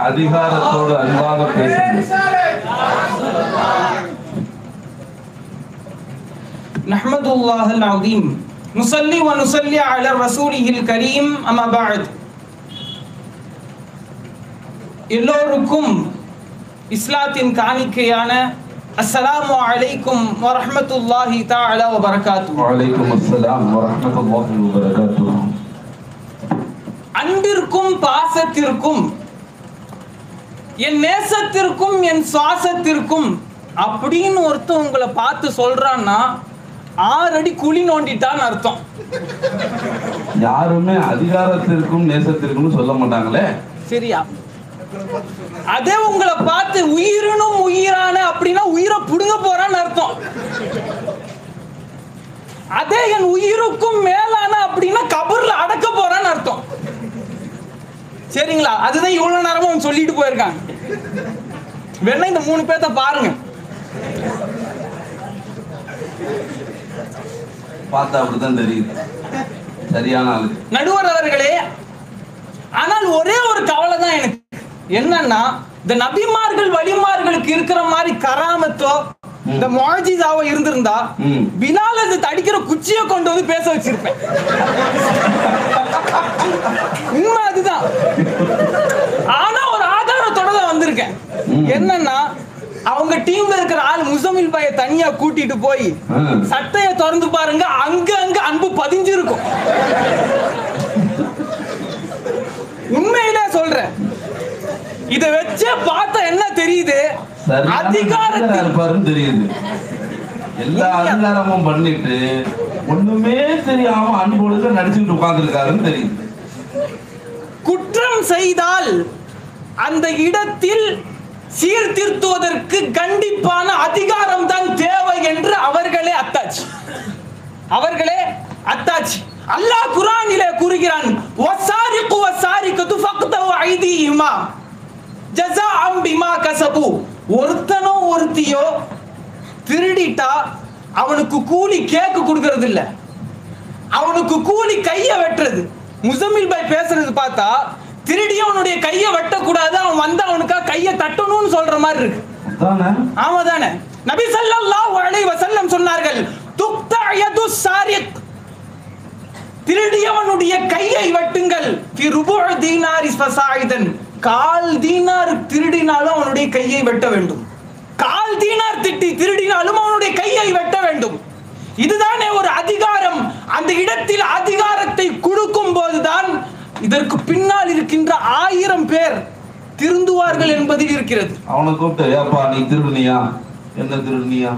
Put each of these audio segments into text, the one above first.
அதிகாரத்தோடு அன்பாக பேசுங்கள். நஹ்மதுல்லாஹல் அஸீம் நுஸல்லி வ நுஸல்லி அலா ரசூலிஹில் கரீம் அம்மா பஅத். எல்லோருக்கும் இஸ்லாத்தின் காணிக்கையான அஸ்ஸலாமு அலைக்கும் வ ரஹ்மத்துல்லாஹி தஆலா வ பரகாத்துஹு. வ அலைக்கும் அஸ்ஸலாம் வ ரஹ்மத்துல்லாஹி வ பரகாத்துஹு. அன்பிற்கும் பாசத்திற்கும் என் நேசத்திற்கும் என் சுவாசத்திற்கும் அப்படின்னு ஒருத்தன் உங்களை பார்த்து சொல்றான்னா 6 அடி குழி நோண்டிட்டான்னு அர்த்தம். யாருமே அதிகாரத்திற்கும் நேசத்திற்கும் சொல்ல மாட்டாங்களே. சரியா? அதே உங்களை பார்த்து உயிரினும் உயிரான அப்படின்னா உயிரை புடுங்க போறான்னு அர்த்தம். அதே என் உயிருக்கும் மேலான அப்படின்னா கபர்ல அடக்க போறான்னு அர்த்தம். சரிங்களா? அதுதான் இவ்வளவு நேரமும் சொல்லிட்டு போயிருக்காங்க. வேணா இந்த 3 பேர்த்த பாருங்க. பார்த்தா அப்படிதான் தெரியுது சரியான ஆளு. நடுவர் அவர்களே, ஆனால் ஒரே ஒரு கவலை தான் எனக்கு. என்னன்னா, இந்த நபிமார்கள் வலிமார்களுக்கு இருக்கிற மாதிரி கராமத்தோ இந்த முஅஜிசாவோ இருந்திருந்தா பிலால் அது தடிக்கிற குச்சியை கொண்டு வந்து பேச வச்சிருப்பேன். உண்மை அதுதான். ஆனா ஒரு ஆதாரத்தோட தான் வந்திருக்கேன். என்னன்னா, அவங்க டீம்ல இருக்கிற ஆள் முசமில் பாய தனியா கூட்டிட்டு போய் சட்டைய திறந்து பாருங்க, அங்க அன்பு பதிஞ்சிருக்கும். உண்மையிலே சொல்றேன். இத வச்சு பார்த்தா என்ன தெரியுது? அதிகாரத்தின் தெரியுது. எல்லா அதிகாரமும் பண்ணிட்டு ஒண்ணுமே தெரியாம அன்போடு நடிச்சுட்டு உட்கார்ந்து இருக்காருன்னு தெரியுது. குற்றம் செய்தால் அந்த இடத்தில் சீர்திருத்துவதற்கு கண்டிப்பான அதிகாரம் தான் தேவை என்று அவர்களே அத்தாச்சி. அல்லாஹ் குர்ஆனிலே கூறுகிறான், வஸாரிகு வஸாரிகத்து ஃபக்தவு ஐதீஹிமா ஜஸாஅம் பிமா கஸபு. ஒருத்தனோ ஒருத்தியோ திருடிட்டா அவனுக்கு கூலி கேக்கு கொடுக்கிறது இல்ல, அவனுக்கு கூலி கைய வெட்டுறது. முசமில் பாய் பேசுறது பார்த்தா திருடியவனுடைய கையை வெட்டக்கூடாது, அவன் வந்து அவனுக்கா கையை தட்டணும்னு சொல்ற மாதிரி இருக்கு. ஆமா தானே? நபி ஸல்லல்லாஹு அலைஹி வஸல்லம் சொன்னார்கள், துக்தா யது சாரிக், திருடியவனுடைய கையை வெட்டுங்கள். ஃபி ருபுஉ தீனாரி ஃபஸாயிதன், 1/4 தீனார் திருடினாலும் அவனுடைய கையை வெட்ட வேண்டும். 1/4 தீனார் திருடினாலும் அவனுடைய கையை வெட்ட வேண்டும். இதுதானே ஒரு அதிகாரம். அந்த இடத்தில் அதிகாரத்தை கொடுக்கும் போதுதான் இதற்கு பின்னால் இருக்கின்ற 1000 பேர் திருந்துவார்கள் என்பதில் இருக்கிறது. அவனை கூப்பிட்டு, ஏப்பா நீ திருடுனியா? என்ன திருடுனியா?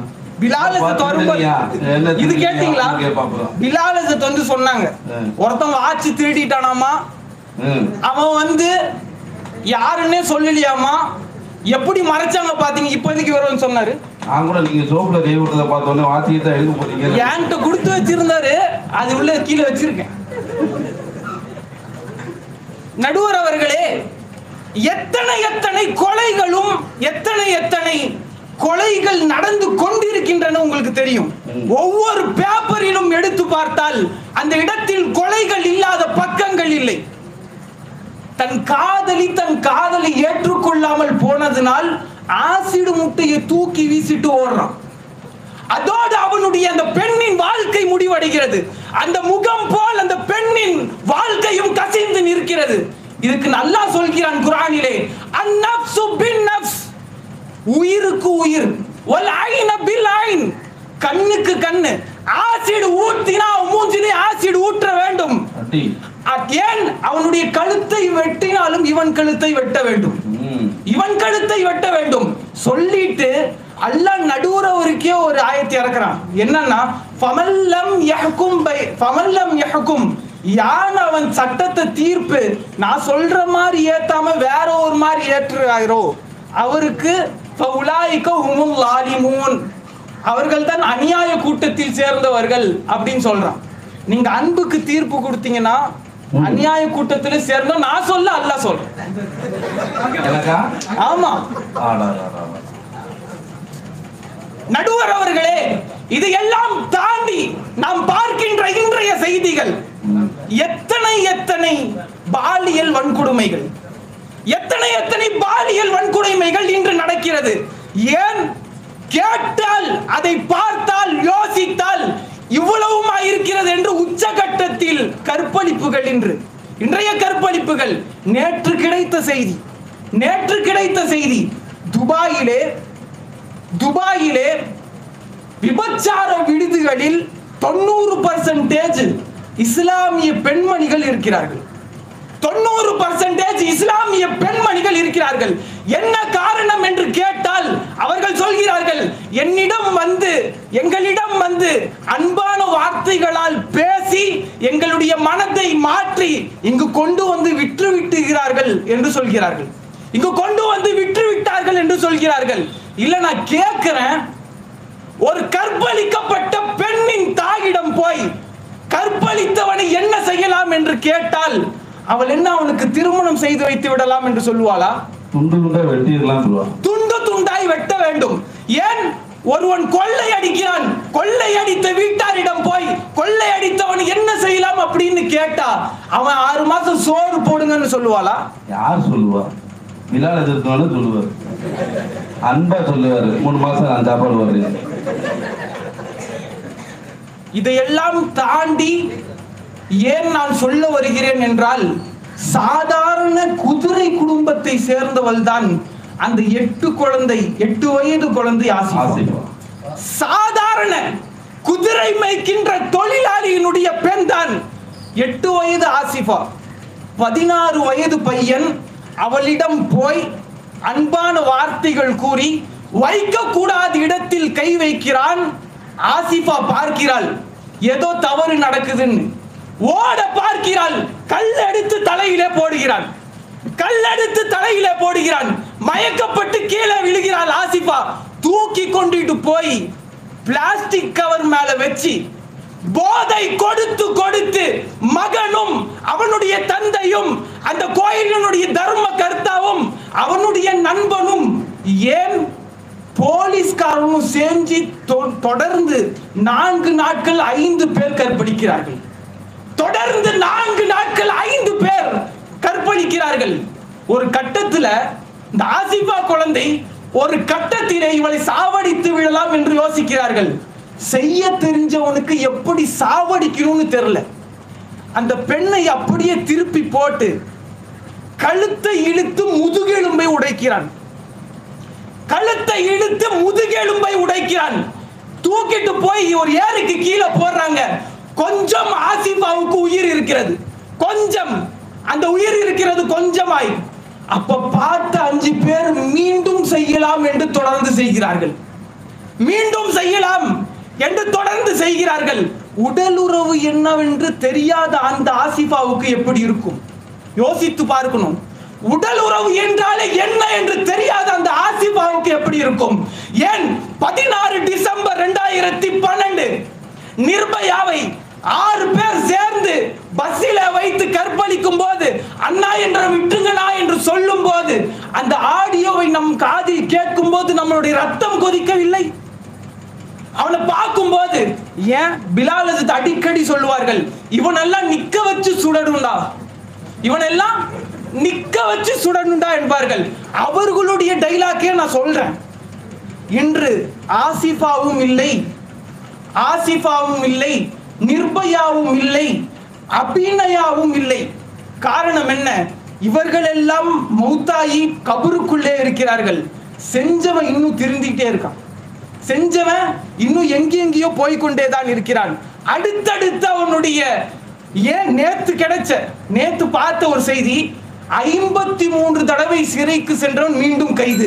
இது கேட்டீங்களா? பிலாலசத் வந்து சொன்னாங்க, ஒருத்தன் ஆட்சி திருடிட்டானாமா, அவன் வந்து யாருன்னே சொல்லலையாமா, எப்படி மறைச்சாங்க பாத்தீங்க, இப்போதைக்கு வருவன்னு சொன்னாரு. நான் கூட நீங்க சோப்புல கை விட்டதை பார்த்தோன்னே வாட்சியை தான் எழுத போறீங்க. என்கிட்ட கொடுத்து வச்சிருந்தாரு, அது உள்ள கீழே வச்சிருக்கேன். நடுவர் அவர்களே, எத்தனை கொலைகளும் எத்தனை கொலைகள் நடந்து கொண்டிருக்கின்றன உங்களுக்கு தெரியும். ஒவ்வொரு பேப்பரிலும் எடுத்து பார்த்தால் அந்த இடத்தில் கொலைகள் இல்லாத பக்கங்கள் இல்லை. தன் காதலி ஏற்றுக்கொள்ளாமல் போனதனால் ஆசிட் முட்டையை தூக்கி வீசிட்டு ஓடுறான். அதோடு அவனுடைய அந்த பெண்ணின் வாழ்க்கை முடிவடைகிறது. அந்த முகம் போல் அந்த பெண்ணின் வாழ்க்கையும் கசிந்து நிற்கிறது. இதுக்கு அல்லாஹ் சொல்கிறான் குர்ஆனிலே, அன்-நஃப்ஸு பின்-நஃப்ஸ், உயிருக்கு உயிர், வல் ஐன பில் ஐன், கண்ணுக்கு கண்ணு. ஆசிட் ஊத்தினா மூஞ்சிலே ஆசிட் ஊற்ற வேண்டும். ஏன்? அவனுடைய கழுத்தை வெட்டினாலும் இவன் கழுத்தை வெட்ட வேண்டும். சொல்லிட்டு அல்லாஹ் நடுவுறவருக்கே ஒரு ஆயத்தை இறக்குறான். என்னன்னா, ஃபமல்லம் யஹ்கும், யான் அவன் சட்டத்தை தீர்ப்பு நான் சொல்ற மாதிரி ஏத்தாம வேற ஒரு மாதிரி ஏற்றுறாரோ அவருக்கு ஃபஉலாயிக ஹுமுல் லாலிமூன், அவர்கள் தான் அநியாய கூட்டத்தில் சேர்ந்தவர்கள் அப்படின்னு சொல்றான். நீங்க அன்புக்கு தீர்ப்பு கொடுத்தீங்கன்னா அநியாய கூட்டத்துல சேர்ந்தோம் நான் சொல்ல, அல்லாஹ் சொல்றேன். ஆமா நடுவர் அவர்களே, இதையெல்லாம் தாண்டி நாம் பார்க்கின்ற இன்றைய செய்திகள் எத்தனை பாலியல் வன்கொடுமைகள், எத்தனை எத்தனை பாலியல் வன்கொடுமைகள் இன்று நடக்கிறது. ஏன்? கேட்டால், அதை பார்த்தால், யோசித்தால் இவ்வளவுமா இருக்கிறது என்று உச்சகட்டத்தில் கற்பழிப்புகள். இன்றைய கற்பழிப்புகள். நேற்று கிடைத்த செய்தி துபாயிலே விபச்சார விடுதிகளில் 90% இஸ்லாமிய பெண்மணிகள் இருக்கிறார்கள். 90% இஸ்லாமிய பெண்மணிகள் இருக்கிறார்கள். என்ன காரணம் என்று கேட்டால் அவர்கள் சொல்கிறார்கள், எங்களிடம் வந்து அன்பான வார்த்தைகளால் பேசி எங்களுடைய மனதை மாற்றி இங்கு கொண்டு வந்து விட்டுவிட்டார்கள் என்று சொல்கிறார்கள். இல்ல, நான் கேட்கிறேன், ஒரு கற்பழிக்கப்பட்ட பெண்ணின் தாயிடம் போய் கற்பழித்தவனை என்ன செய்யலாம் என்று கேட்டால் அவள் என்ன அவனுக்கு திருமணம் செய்து வைத்து விடலாம் என்று சொல்லுவாளா? துண்டு துண்டாய் வெட்ட வேண்டும். ஏன்? ஒருவன் கொள்ளை அடிக்கிறான், கொள்ளையடித்த வீட்டாரிடம் போய் கொள்ளையடித்தவன் என்ன செய்யலாம் அப்படின்னு கேட்டா அவன் 6 மாசம் சோறு போடுங்கன்னு சொல்லுவாளா? யார் சொல்லுவா? விழால எதிர்த்தாலும் சொல்லுவார், அன்பா சொல்லுவாரு, 3 மாசம் நான் சாப்பாடு வருவேன். இதையெல்லாம் தாண்டி ஏன் நான் சொல்ல வருகிறேன் என்றால், சாதாரண குதிரை குடும்பத்தை சேர்ந்தவள் தான் அந்த 8 வயது குழந்தை ஆசிஃபா. சாதாரண குதிரை மேய்க்கின்ற தொழிலாளியினுடைய பெண் தான் 8 வயது ஆசிஃபா. 16 வயது பையன் அவளிடம் போய் அன்பான வார்த்தைகள் கூறி வைக்கக்கூடாத இடத்தில் கை வைக்கிறான். ஆசிஃபா பார்க்கிறாள், ஏதோ தவறு நடக்குதுன்னு ஓட பார்க்கிறாள். கல்லெடுத்து தலையிலே போடுகிறான். மயக்கப்பட்டு கீழே விழுகிறாள். ஆசிஃபா தூக்கி கொண்டுட்டு போய் பிளாஸ்டிக் கவர் மேல வச்சு போதை கொடுத்து மகனும் அவனுடைய தந்தையும் அந்த கோயிலினுடைய தர்ம கர்த்தாவும் அவனுடைய நண்பனும் ஏன் போலீஸ்காரனும் சேர்ந்து தொடர்ந்து 4 நாட்கள் 5 பேர் கற்பழிக்கிறார்கள். தொடர்ந்து 4 நாட்கள் 5 பேர் கற்பழிக்கிறார்கள். ஒரு கட்டத்தில் இந்த ஆசிஃபா குழந்தை ஒரு கட்டத்திலே இவளை சாவடித்து விடலாம் என்று யோசிக்கிறார்கள். செய்ய தெரிஞ்சவனுக்கு எப்படி சாவடிக்கணும்னு தெரியல. அந்த பெண்ணை அப்படியே திருப்பி போட்டு கழுத்தை இழுத்து முதுகெலும்பை உடைக்கிறான். தூக்கிட்டு போய் ஒரு ஏரிக்கு கீழே போடுறாங்க. கொஞ்சம் ஆசிஃபாவுக்கு உயிர் இருக்கிறது, கொஞ்சம் அந்த உயிர் இருக்கிறது கொஞ்சமாய். அப்ப பார்த்த 5 பேர் மீண்டும் செய்யலாம் என்று தொடர்ந்து செய்கிறார்கள். உடலுறவு என்னவென்று தெரியாத அந்த ஆசிஃபாவுக்கு எப்படி இருக்கும் யோசித்து பார்க்கணும். உடல் உறவு என்றாலே என்ன என்று தெரியாத அந்த ஆசிஃபாவுக்கு எப்படி இருக்கும்? ஏன் 16 டிசம்பர் 2012 நிர்பயாவை 6 பேர் சேர்ந்து பஸ்ஸில வைத்து கற்பழிக்கும் போது அண்ணா என்ற விட்டுங்கண்ணா என்று சொல்லும் போது அந்த ஆடியோவை நம் காதில் கேட்கும் போது நம்மளுடைய ரத்தம் கொதிக்கவில்லை? அவனை பார்க்கும் போது ஏன் பிலால் அடிக்கடி சொல்லுவார்கள், இவனெல்லாம் நிக்க வச்சு சுடணும்டா என்பார்கள். அவர்களுடைய டைலாக்கே நான் சொல்றேன். இன்று ஆசிஃபாவும் இல்லை, நிர்பயாவும் இல்லை, அபிநயாவும் இல்லை. காரணம் என்ன? இவர்கள் எல்லாம் மௌத்தாயி கபருக்குள்ளே இருக்கிறார்கள். செஞ்சவன் இன்னும் திருந்திட்டே இருக்கான். செஞ்சவன் இன்னும் எங்கெங்கயோ போய்கொண்டேதான் இருக்கிறான். அடுத்தடுத்த அவனுடைய ஏன் நேத்து பார்த்த ஒரு செய்தி, 53 தடவை சிறைக்கு சென்றவன் மீண்டும் கைது.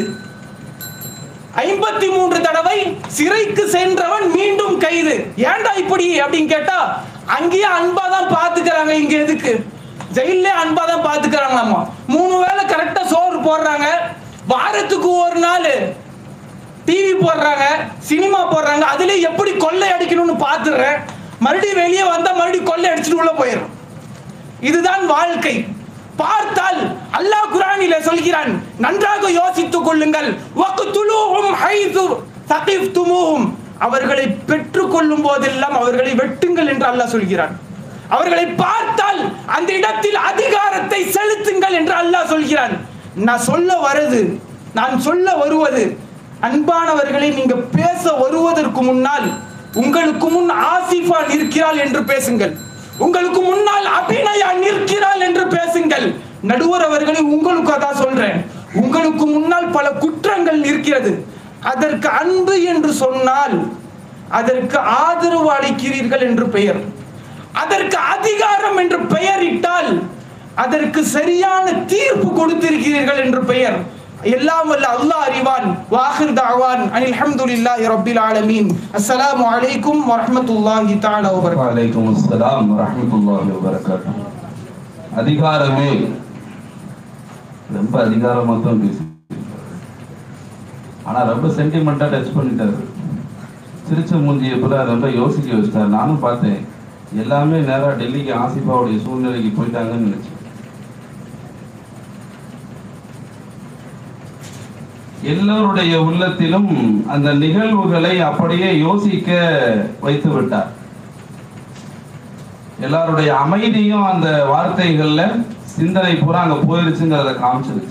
53 தடவை சிறைக்கு சென்றவன் மீண்டும் கைது. ஏன்டா இப்படி அப்படின்னு கேட்டா, அங்கேயே அன்பாதான் பாத்துக்கிறாங்க. இங்க எதுக்கு? ஜெயிலே அன்பாதான் பாத்துக்கிறாங்களாமா. 3 வேளை கரெக்டா சோறு போடுறாங்க. வாரத்துக்கு ஒரு நாள் டிவி போடுறாங்க, சினிமா போடுறாங்க. அதுல எப்படி கொள்ளை அடிக்கணும்னு பாத்துறேன். மறுபடியும் வெளியே வந்தா மறுபடியும் கொள்ளை அடிச்சுட்டு உள்ள போயிடும். இதுதான் வாழ்க்கை. பார்த்தால் அல்லாஹ் குர்ஆனிலே சொல்கிறான், நன்றாக யோசித்துக் கொள்ளுங்கள். வக்துலூஹும் ஹைது தகிஃப்துமூஹும், அவர்களை பெற்றுக் கொள்ளும் போதெல்லாம் அவர்களை வெட்டுங்கள் என்று அல்லாஹ் சொல்கிறான். அவர்களை பார்த்தால் அந்த இடத்தில் அதிகாரத்தை செலுத்துங்கள் என்று அல்லாஹ் சொல்கிறான். நான் சொல்ல வருவது அன்பானவர்களை, நீங்க பேச வருவதற்கு முன்னால் உங்களுக்கு முன் ஆசிஃபா நிற்கிறாள் என்று பேசுங்கள், உங்களுக்கு முன்னால் அபிநயா நிற்கிறாள் என்று பேசுங்கள். நடுவர் அவர்களை, உங்களுக்கு அதான் சொல்றேன், உங்களுக்கு முன்னால் பல குற்றங்கள் நிற்கிறது. அதற்கு அன்பு என்று சொன்னால் அதற்கு ஆதரவு அளிக்கிறீர்கள் என்று பெயர், அதற்கு அதிகாரம் என்று பெயரிட்டால் அதற்கு சரியான தீர்ப்பு கொடுத்திருக்கிறீர்கள் என்று பெயர். எல்லாம் வல்ல அல்லாஹ் அறிவான். வாஹிர் தஅவான் அனில் ஹம்துலில்லாஹி ரப்பில் ஆலமீன். அஸ்ஸலாமு அலைக்கும் வரஹ்மத்துல்லாஹி தஆலா வ பரகாத்துஹு. வலைக்கும் அஸ்ஸலாம் வரஹ்மத்துல்லாஹி வ பரகாத்துஹு. அதிகாரமே ரொம்ப அதிகாரமா தான் பேசி, ஆனா ரொம்ப சென்டிமெண்டா டச் பண்ணிட்டாரு. சிரிச்ச மூஞ்சியை கூட ரொம்ப யோசிக்க வச்சிட்டாரு. நானும் பார்த்தேன், எல்லாமே நேரா டெல்லிக்கு ஆசிஃபாவுடைய சூழ்நிலைக்கு போயிட்டாங்கன்னு நினைச்சேன். எல்லோருடைய உள்ளத்திலும் அந்த நிகழ்வுகளை அப்படியே யோசிக்க வைத்து விட்டார். எல்லாருடைய அமைதியும் அந்த வார்த்தைகள்ல சிந்தனை பூரா அங்க போயிருச்சுங்கிறத காமிச்சிருச்சு.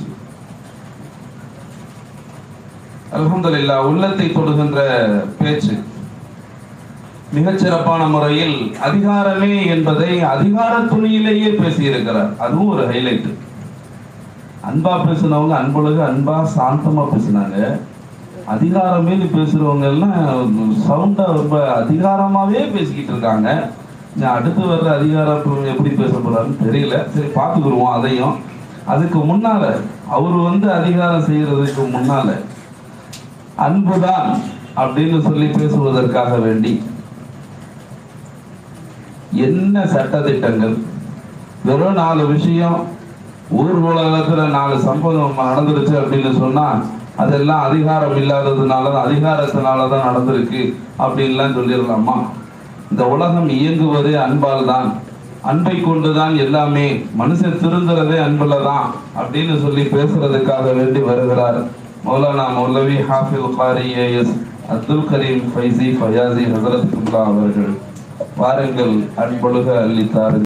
அல்ஹம்துலில்லாஹ், உள்ளத்தை தொடுகின்ற பேச்சு மிகச்சிறப்பான முறையில் அதிகாரமே என்பதை அதிகார துணியிலேயே பேசியிருக்கிறார். அதுவும் ஒரு ஹைலைட். அன்பா பேசினவங்க அன்பொழுகு அன்பா சாந்தமா பேசினாங்க. அதிகாரமே பேசுறவங்க எல்லாம் சவுண்டா ரொம்ப அதிகாரமாவே பேசிக்கிட்டு இருக்காங்க. நான் அடுத்து வர்ற அதிகாரம் எப்படி பேச போறாருன்னு தெரியல. சரி, பார்த்துக்குருவோம் அதையும். அதுக்கு முன்னால அவர் அதிகாரம் செய்யறதுக்கு முன்னால அன்புதான் அப்படின்னு சொல்லி பேசுவதற்காக வேண்டி என்ன சட்டதிட்டங்கள், வெறும் 4 விஷயம், ஊர் உலகத்துல 4 சம்பவம் நடந்துருச்சு அப்படின்னு சொன்னா அதெல்லாம் அதிகாரம் இல்லாததுனாலதான், அதிகாரத்தினாலதான் நடந்திருக்கு அப்படின்லாம் சொல்லிடலாமா? இந்த உலகம் இயங்குவதே அன்பால் தான், அன்பை கொண்டுதான் எல்லாமே, மனுஷன் திருந்துறதே அன்புல தான் அப்படின்னு சொல்லி பேசுறதுக்காக வேண்டி வருகிறார் மௌலானா மௌலவி ஹாஃபில் காரி ஏஎஸ் அப்துல் கரீம் ஃபைசி ஃபயாசி ஹஸரத்துல்லாஹ் அவர்கள். வாருங்கள், அன்பொழுக அள்ளித்தாரு.